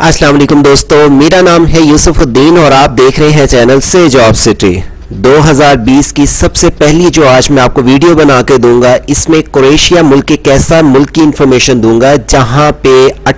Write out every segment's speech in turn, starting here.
अस्सलाम वालेकुम दोस्तों, मेरा नाम है यूसुफुद्दीन और आप देख रहे हैं चैनल से जॉब सिटी। 2020 की सबसे पहली जो आज मैं आपको वीडियो बना के दूंगा, इसमें क्रोएशिया मुल्क के कैसा मुल्क की इंफॉर्मेशन दूंगा जहां पे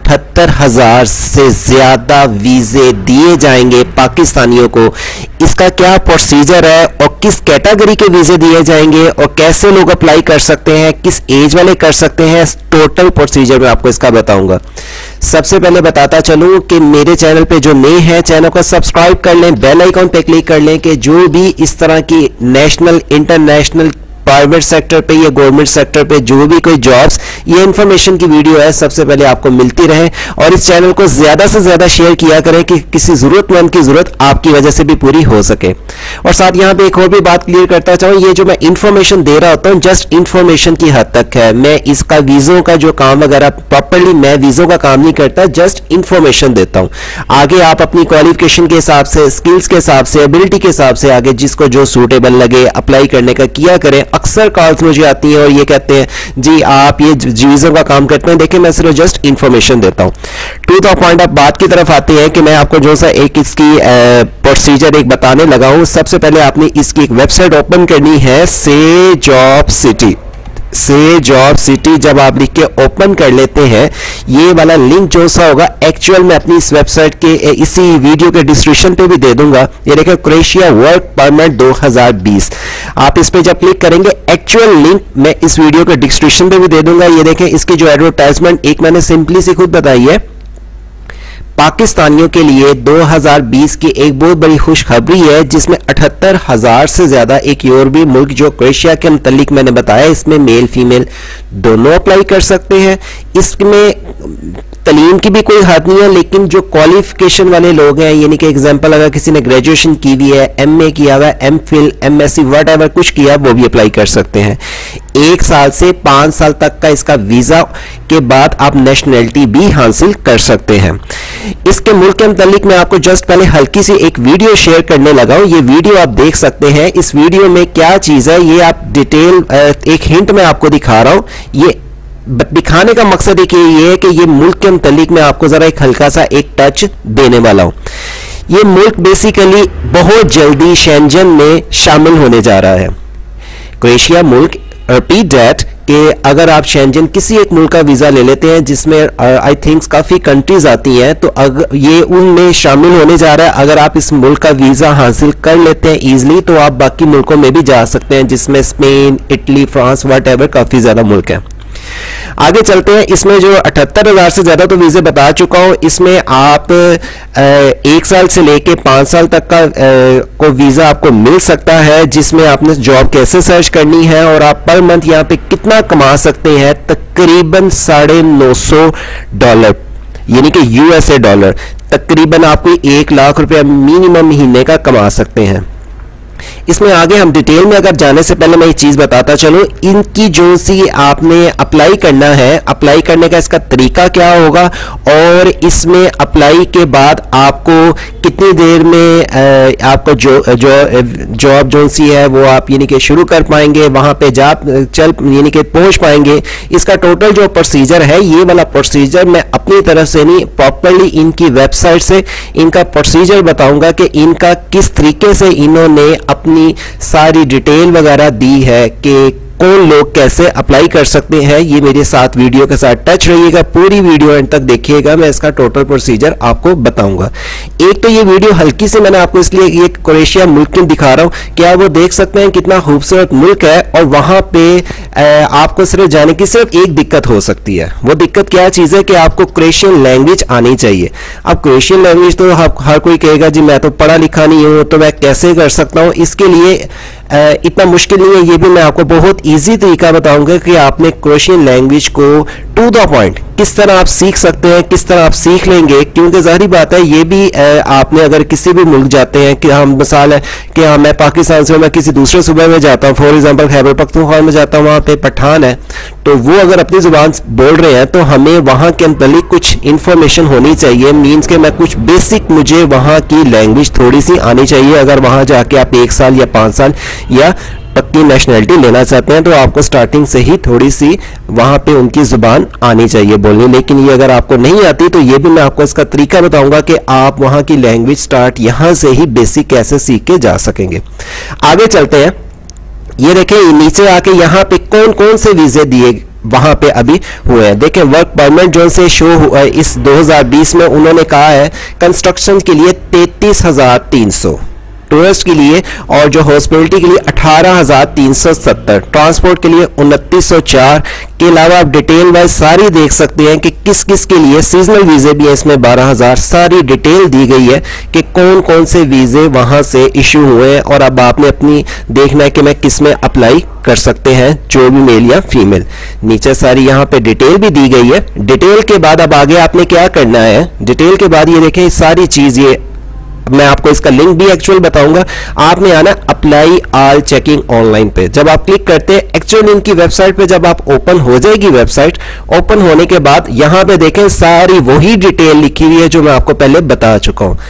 78,000 से ज़्यादा वीज़े दिए जाएंगे पाकिस्तानियों को। इसका क्या प्रोसीजर है और किस कैटेगरी के वीज़े दिए जाएंगे और कैसे लोग अप्लाई कर सकते हैं, किस एज वाले कर सकते हैं, टोटल प्रोसीजर मैं आपको इसका बताऊंगा। सबसे पहले बताता चलूं कि मेरे चैनल पे जो नए हैं, चैनल को सब्सक्राइब कर लें, बेल आइकॉन पे क्लिक कर लें कि जो भी इस तरह की नेशनल, इंटरनेशनल, प्राइवेट सेक्टर पे या गवर्नमेंट सेक्टर पे जो भी कोई जॉब्स, ये इंफॉर्मेशन की वीडियो है, सबसे पहले आपको मिलती रहे। और इस चैनल को ज्यादा से ज्यादा शेयर किया करें कि किसी जरूरतमंद की जरूरत आपकी वजह से भी पूरी हो सके। और साथ यहाँ पे एक और भी बात क्लियर करता चाहूँ, ये जो मैं इंफॉर्मेशन दे रहा होता हूँ जस्ट इंफॉर्मेशन की हद तक है। मैं इसका वीजों का जो काम वगैरह प्रॉपरली मैं वीजों का काम नहीं करता, जस्ट इंफॉर्मेशन देता हूँ। आगे आप अपनी क्वालिफिकेशन के हिसाब से, स्किल्स के हिसाब से, एबिलिटी के हिसाब से आगे जिसको जो सूटेबल लगे अप्लाई करने का किया करें। अक्सर कॉल्स मुझे आती हैं और ये कहते हैं जी आप ये वीज़ों का काम करते हैं। देखिए, मैं सिर्फ जस्ट इंफॉर्मेशन देता हूं। टू द पॉइंट, अब बात की तरफ आते हैं कि मैं आपको जो सा एक इसकी प्रोसीजर एक बताने लगा हूं। सबसे पहले आपने इसकी एक वेबसाइट ओपन करनी है, से जॉब सिटी। से जॉब सिटी जब आप लिख के ओपन कर लेते हैं, ये वाला लिंक जो सा होगा एक्चुअल में अपनी इस वेबसाइट के इसी वीडियो के डिस्क्रिप्शन पे भी दे दूंगा। ये देखिए, क्रोएशिया वर्क परमिट 2020। आप इस पे जब क्लिक करेंगे, एक्चुअल लिंक मैं इस वीडियो के डिस्क्रिप्शन पे भी दे दूंगा। ये देखें, इसकी जो एडवर्टाइजमेंट एक मैंने सिंपली से खुद बताई है, पाकिस्तानियों के लिए 2020 की एक बहुत बड़ी खुशखबरी है जिसमें 78,000 से ज्यादा एक यूरोपीय मुल्क जो क्रोएशिया के मुतालिक मैंने बताया, इसमें मेल फीमेल दोनों अप्लाई कर सकते हैं। इसमें तलीम की भी कोई हद नहीं है, लेकिन जो क्वालिफिकेशन वाले लोग हैं, यानी कि एग्जांपल अगर किसी ने ग्रेजुएशन की हुई है, एमए किया हुआ है, एमफिल, एमएससी, व्हाटएवर कुछ किया, वो भी अप्लाई कर सकते हैं। 1 साल से 5 साल तक का इसका वीजा के बाद आप नेशनैलिटी भी हासिल कर सकते हैं। इसके मुल्क के मुतालिक मैं आपको जस्ट पहले हल्की सी एक वीडियो शेयर करने लगा हूं। ये वीडियो आप देख सकते हैं। इस वीडियो में क्या चीज है ये आप डिटेल एक हिंट में आपको दिखा रहा हूं। ये दिखाने का मकसद एक ये है कि ये मुल्क के मुतालिक मैं आपको जरा एक हल्का सा एक टच देने वाला हूं। ये मुल्क बेसिकली बहुत जल्दी शेंजन में शामिल होने जा रहा है। क्रोएशिया मुल्क, रिपीट दैट, कि अगर आप शेंजन किसी एक मुल्क का वीजा ले लेते हैं जिसमें आई थिंक काफी कंट्रीज आती हैं, तो अगर ये उनमें शामिल होने जा रहा है। अगर आप इस मुल्क का वीजा हासिल कर लेते हैं इजीली, तो आप बाकी मुल्कों में भी जा सकते हैं, जिसमें स्पेन, इटली, फ्रांस, व्हाटएवर काफी ज्यादा मुल्क है। आगे चलते हैं। इसमें जो 78,000 से ज्यादा तो वीजे बता चुका हूं। इसमें आप 1 साल से लेके 5 साल तक का को वीजा आपको मिल सकता है, जिसमें आपने जॉब कैसे सर्च करनी है और आप पर मंथ यहां पे कितना कमा सकते हैं, तकरीबन $950, यानी कि यूएसए डॉलर। तकरीबन आपको 1 लाख रुपया मिनिमम महीने का कमा सकते हैं। इसमें आगे हम डिटेल में अगर जाने से पहले मैं एक चीज बताता चलूं, इनकी जो सी आपने अप्लाई करना है, अप्लाई करने का इसका तरीका क्या होगा और इसमें अप्लाई के बाद आपको कितनी देर में आपको जॉब जो सी है वो आप यानी कि शुरू कर पाएंगे, वहां पे यानी कि पहुंच पाएंगे। इसका टोटल जो प्रोसीजर है, ये वाला प्रोसीजर मैं अपनी तरफ से नहीं, प्रॉपरली इनकी वेबसाइट से इनका प्रोसीजर बताऊंगा कि इनका किस तरीके से इन्होंने अपनी सारी डिटेल वगैरह दी है कि कौन लोग कैसे अप्लाई कर सकते हैं। ये मेरे साथ वीडियो के साथ टच रहिएगा, पूरी वीडियो एंड तक देखिएगा, मैं इसका टोटल प्रोसीजर आपको बताऊंगा। एक तो ये वीडियो हल्की से मैंने आपको इसलिए ये क्रोएशिया मुल्क में दिखा रहा हूं, क्या वो देख सकते हैं कितना खूबसूरत मुल्क है। और वहां पे आपको सिर्फ जाने की सिर्फ एक दिक्कत हो सकती है। वो दिक्कत क्या चीज है कि आपको क्रोएशियन लैंग्वेज आनी चाहिए। अब क्रोएशियन लैंग्वेज तो हर कोई कहेगा जी मैं तो पढ़ा लिखा नहीं हूं, तो मैं कैसे कर सकता हूं। इसके लिए इतना मुश्किल नहीं है, ये भी मैं आपको बहुत इजी तरीका बताऊंगा कि आपने क्रोएशियन लैंग्वेज को टू द पॉइंट किस तरह आप सीख सकते हैं, किस तरह आप सीख लेंगे। क्योंकि जाहिर बात है ये भी आपने अगर किसी भी मुल्क जाते हैं, कि हम मिसाल है कि हाँ मैं पाकिस्तान से मैं किसी दूसरे सूबे में जाता हूँ, फॉर एग्जांपल खैबर पख्तूनख्वा में जाता हूँ, वहाँ पे पठान है, तो वो अगर अपनी जुबान बोल रहे हैं तो हमें वहाँ के मुतालिक कुछ इंफॉर्मेशन होनी चाहिए। मीन्स के मैं कुछ बेसिक, मुझे वहाँ की लैंग्वेज थोड़ी सी आनी चाहिए अगर वहाँ जाके आप 1 साल या 5 साल या पक्की नेशनलिटी लेना चाहते हैं तो आपको स्टार्टिंग से ही थोड़ी सी वहां पे उनकी जुबान आनी चाहिए बोलनी। लेकिन ये अगर आपको नहीं आती तो ये भी मैं आपको इसका तरीका बताऊंगा कि आप वहां की लैंग्वेज स्टार्ट यहां से ही बेसिक कैसे सीख के जा सकेंगे। आगे चलते हैं। ये देखें नीचे आके यहाँ पे कौन कौन से वीजे दिए वहां पे अभी हुए हैं। देखें वर्क परमिट जो से शो हुआ है इस 2020 में, उन्होंने कहा है कंस्ट्रक्शन के लिए 33,300, टूरिस्ट के लिए और जो हॉस्पिटलिटी के लिए 18,370, ट्रांसपोर्ट के लिए 2904 के अलावा आप डिटेल वाइज सारी देख सकते हैं कि किस किस के लिए सीजनल वीजे भी है इसमें 12,000, सारी डिटेल दी गई है कि कौन कौन से वीजे वहां से इशू हुए हैं और अब आपने अपनी देखना है कि मैं किस में अप्लाई कर सकते हैं, जो भी मेल या फीमेल। नीचे सारी यहाँ पे डिटेल भी दी गई है। डिटेल के बाद अब आगे आपने क्या करना है, डिटेल के बाद ये देखें सारी चीज, ये मैं आपको इसका लिंक भी एक्चुअल बताऊंगा। आपने आना अप्लाई ऑल चेकिंग ऑनलाइन पे, जब आप क्लिक करते हैं एक्चुअल इनकी वेबसाइट पे, जब आप ओपन हो जाएगी वेबसाइट, ओपन होने के बाद यहां पे देखें सारी वही डिटेल लिखी हुई है जो मैं आपको पहले बता चुका हूं।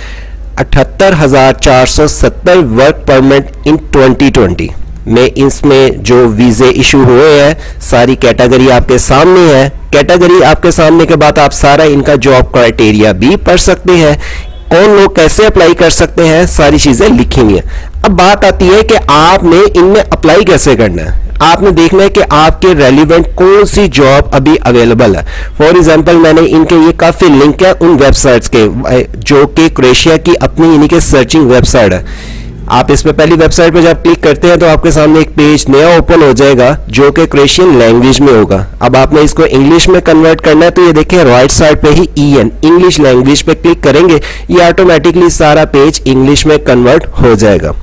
78,470 वर्क परमिट इन 2020 में इसमें जो वीजे इशू हुए हैं सारी कैटेगरी आपके सामने है। कैटेगरी आपके सामने के बाद आप सारा इनका जॉब क्राइटेरिया भी पढ़ सकते हैं, कौन लोग कैसे अप्लाई कर सकते हैं, सारी चीजें लिखी हुई है। अब बात आती है कि आपने इनमें अप्लाई कैसे करना है। आपने देखना है कि आपके रेलिवेंट कौन सी जॉब अभी अवेलेबल है। फॉर एग्जांपल मैंने इनके ये काफी लिंक है उन वेबसाइट्स के जो कि क्रोएशिया की अपनी इन्हीं के सर्चिंग वेबसाइट है। आप इस पे पहली वेबसाइट पे जब क्लिक करते हैं तो आपके सामने एक पेज नया ओपन हो जाएगा जो कि क्रोएशियन लैंग्वेज में होगा। अब आपने इसको इंग्लिश में कन्वर्ट करना है तो ये देखिए राइट साइड पे ही EN इंग्लिश लैंग्वेज पे क्लिक करेंगे, ये ऑटोमेटिकली सारा पेज इंग्लिश में कन्वर्ट हो जाएगा।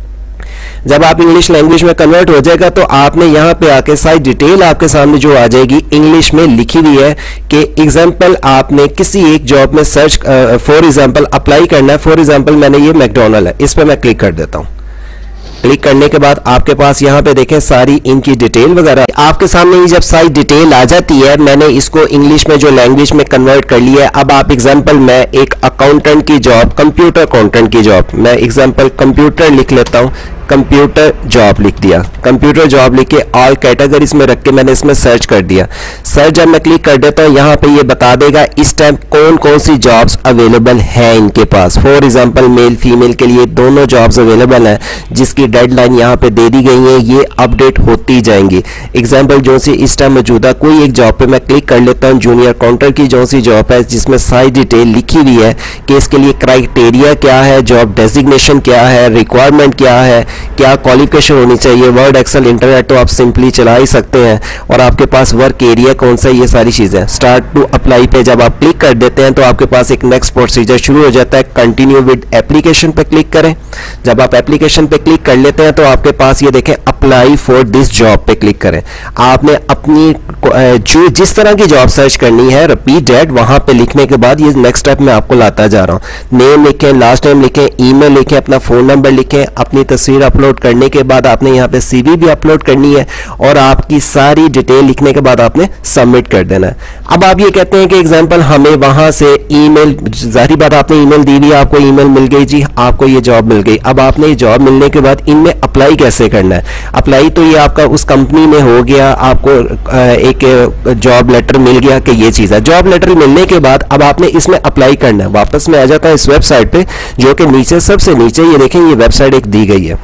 जब आप इंग्लिश लैंग्वेज में कन्वर्ट हो जाएगा तो आपने यहाँ पे आके सारी डिटेल आपके सामने जो आ जाएगी इंग्लिश में लिखी हुई है कि एग्जांपल आपने किसी एक जॉब में सर्च फॉर एग्जांपल अप्लाई करना है। फॉर एग्जांपल मैंने ये मैकडॉनल्ड है, इस पर मैं क्लिक कर देता हूँ। क्लिक करने के बाद आपके पास यहाँ पे देखें सारी इनकी डिटेल वगैरह आपके सामने ही जब सारी डिटेल आ जाती है, मैंने इसको इंग्लिश में जो लैंग्वेज में कन्वर्ट कर लिया है। अब आप एग्जांपल मैं एक अकाउंटेंट की जॉब, कंप्यूटर अकाउंटेंट की जॉब, मैं एग्जांपल कंप्यूटर लिख लेता हूँ, कंप्यूटर जॉब लिख दिया, कंप्यूटर जॉब लिख के ऑल कैटेगरीज में रख के मैंने इसमें सर्च कर दिया। सर्च जब मैं क्लिक कर देता हूँ यहाँ पे ये बता देगा इस टाइम कौन कौन सी जॉब्स अवेलेबल है इनके पास। फॉर एग्जांपल मेल फीमेल के लिए दोनों जॉब्स अवेलेबल हैं जिसकी डेडलाइन यहाँ पे दे दी गई है, ये अपडेट होती जाएंगी। एग्जाम्पल जो सी इस टाइम मौजूदा कोई एक जॉब पे मैं क्लिक कर लेता हूँ, जूनियर काउंटर की जो सी जॉब है जिसमें सारी डिटेल लिखी हुई है कि इसके लिए क्राइटेरिया क्या है, जॉब डेजिग्नेशन क्या है, रिक्वायरमेंट क्या है, क्या क्वालिफिकेशन होनी चाहिए, वर्ड एक्सेल इंटरनेट तो आप सिंपली चला ही सकते हैं, और आपके पास वर्क एरिया कौन सा, ये सारी चीजें। स्टार्ट टू अप्लाई पे जब आप क्लिक कर देते हैं तो आपके पास एक नेक्स्ट प्रोसीजर शुरू हो जाता है। कंटिन्यू विद एप्लीकेशन पे क्लिक करें। जब आप एप्लीकेशन पे क्लिक कर लेते हैं तो आपके पास ये देखें अप्लाई फॉर दिस जॉब पे क्लिक करें। आपने अपनी जो जिस तरह की जॉब सर्च करनी है रिपीट डेट वहां पे लिखने के बाद ये नेक्स्ट स्टेप मैं आपको लाता जा रहा हूं। नेम लिखें, लास्ट नेम लिखें, ईमेल लिखें, अपना फोन नंबर लिखें, अपनी तस्वीर अपलोड करने के बाद आपने यहाँ पे CV भी अपलोड करनी है और आपकी सारी डिटेल लिखने के बाद आपने सबमिट कर देना है। अब आप ये कहते हैं कि एग्जांपल हमें वहां से ईमेल, जाहिर बात आपने ईमेल दी दी, आपको ईमेल मिल गई, जी आपको ये जॉब मिल गई। अब आपने ये जॉब मिलने के बाद इनमें अप्लाई कैसे करना है। अप्लाई तो ये आपका उस कंपनी में हो गया, आपको एक जॉब लेटर मिल गया कि ये चीज़ है। जॉब लेटर मिलने के बाद अब आपने इसमें अप्लाई करना है। वापस में आ जाता है इस वेबसाइट पे जो कि नीचे सबसे नीचे ये देखें ये वेबसाइट एक दी गई है,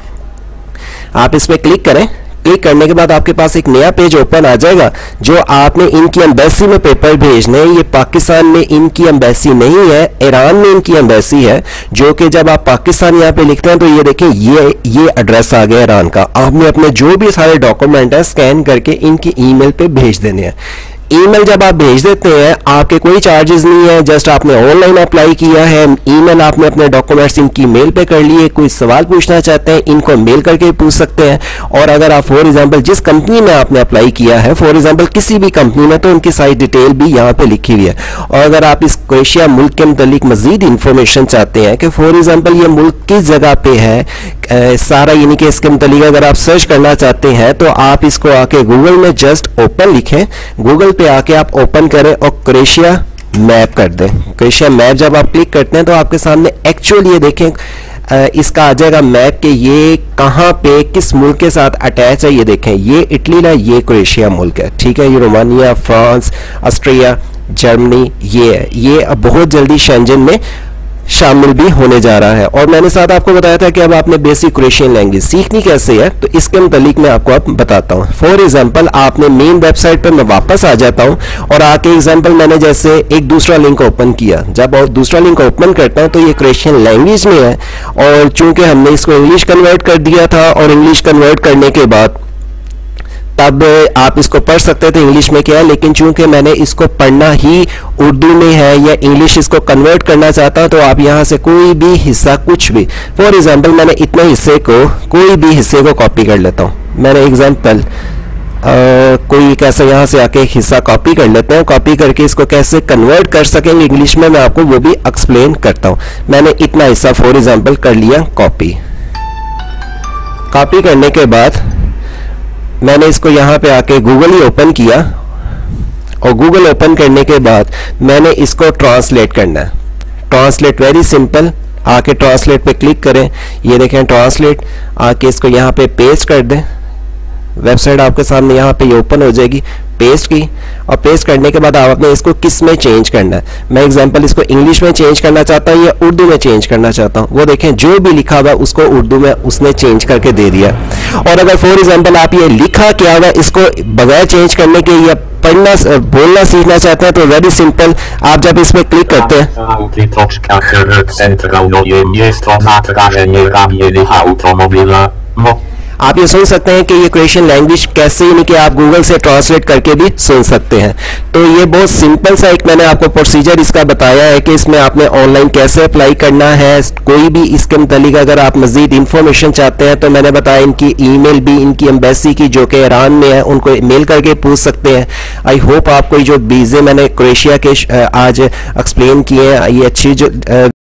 आप इस पर क्लिक करें। क्लिक करने के बाद आपके पास एक नया पेज ओपन आ जाएगा जो आपने इनकी एम्बेसी में पेपर भेजने हैं। ये पाकिस्तान में इनकी एम्बेसी नहीं है, ईरान में इनकी एम्बेसी है, जो कि जब आप पाकिस्तान यहाँ पे लिखते हैं तो ये देखें ये एड्रेस आ गया ईरान का। आपने अपने जो भी सारे डॉक्यूमेंट है स्कैन करके इनकी ईमेल पे भेज देने हैं। ईमेल जब आप भेज देते हैं आपके कोई चार्जेस नहीं है, जस्ट आपने ऑनलाइन अप्लाई किया है, ईमेल आपने अपने डॉक्यूमेंट्स इनकी मेल पे कर लिए। कोई सवाल पूछना चाहते हैं इनको मेल करके पूछ सकते हैं। और अगर आप फॉर एग्जांपल जिस कंपनी में आपने अप्लाई किया है, फॉर एग्जांपल किसी भी कंपनी में, तो उनकी सारी डिटेल भी यहाँ पे लिखी हुई है। और अगर आप इस क्रोएशिया मुल्क के मुतालिक मजीद इंफॉर्मेशन चाहते हैं कि फॉर एग्जांपल ये मुल्क किस जगह पे है, सारा यानी कि इसके मुतालिक अगर आप सर्च करना चाहते हैं तो आप इसको आके गूगल में जस्ट ओपन लिखें, गूगल पे आके आप ओपन करें और क्रोएशिया मैप कर दें। क्रोएशिया मैप जब आप क्लिक करते हैं तो आपके सामने एक्चुअल ये देखें इसका आ जाएगा मैप कि ये कहाँ पे किस मुल्क के साथ अटैच है। ये देखें, ये इटली ना, ये क्रोएशिया मुल्क है, ठीक है। ये रोमानिया, फ्रांस, ऑस्ट्रिया, जर्मनी ये है। ये अब बहुत जल्दी शेंजन में शामिल भी होने जा रहा है। और मैंने साथ आपको बताया था कि अब आपने बेसिक क्रोएशियन लैंग्वेज सीखनी कैसे है, तो इसके मुतालिक मैं आपको अब बताता हूँ। फॉर एग्जांपल आपने मेन वेबसाइट पर मैं वापस आ जाता हूँ और आके एग्जांपल मैंने जैसे एक दूसरा लिंक ओपन किया, जब दूसरा लिंक ओपन करता हूँ तो ये क्रोएशियन लैंग्वेज में है। और चूंकि हमने इसको इंग्लिश कन्वर्ट कर दिया था और इंग्लिश कन्वर्ट करने के बाद तब आप इसको पढ़ सकते थे इंग्लिश में क्या है, लेकिन चूंकि मैंने इसको पढ़ना ही उर्दू में है या इंग्लिश इसको कन्वर्ट करना चाहता हूं, तो आप यहां से कोई भी हिस्सा कुछ भी, फॉर एग्जांपल मैंने इतने हिस्से को, कोई भी हिस्से को कॉपी कर लेता हूं। मैंने एग्जांपल कोई कैसे यहां से आके एक हिस्सा कॉपी कर लेते हैं। कॉपी करके इसको कैसे कन्वर्ट कर सकेंगे इंग्लिश में, मैं आपको वो भी एक्सप्लेन करता हूं। मैंने इतना हिस्सा फॉर एग्जांपल कर लिया कॉपी। कॉपी करने के बाद मैंने इसको यहाँ पे आके गूगल ही ओपन किया और गूगल ओपन करने के बाद मैंने इसको ट्रांसलेट करना है। ट्रांसलेट वेरी सिंपल, आके ट्रांसलेट पे क्लिक करें, ये देखें ट्रांसलेट, आके इसको यहाँ पे पेस्ट कर दें। वेबसाइट आपके सामने यहाँ पे ये ओपन हो जाएगी। पेस्ट की और पेस्ट करने के बाद आपने इसको किस में चेंज करना है। मैं एग्जांपल इसको इंग्लिश में चेंज करना चाहता हूँ या उर्दू में चेंज करना चाहता हूँ। वो देखें जो भी लिखा हुआ उसको उर्दू में उसने चेंज करके दे दिया। और अगर फॉर एग्जांपल आप ये लिखा क्या हुआ इसको बगैर चेंज करने के या पढ़ना बोलना सीखना चाहते हैं, तो वेरी सिंपल, आप जब इस पर क्लिक करते हैं आप ये सुन सकते हैं कि ये क्रोएशियन लैंग्वेज कैसे, यानी कि आप गूगल से ट्रांसलेट करके भी सुन सकते हैं। तो ये बहुत सिंपल सा एक मैंने आपको प्रोसीजर इसका बताया है कि इसमें आपने ऑनलाइन कैसे अप्लाई करना है। कोई भी इसके मुतालिक अगर आप मजीद इंफॉर्मेशन चाहते हैं तो मैंने बताया इनकी ईमेल भी, इनकी एम्बेसी की जो कि ईरान में है, उनको मेल करके पूछ सकते हैं। आई होप आपको जो वीज़े मैंने क्रोएशिया के आज एक्सप्लेन किए हैं ये अच्छी जो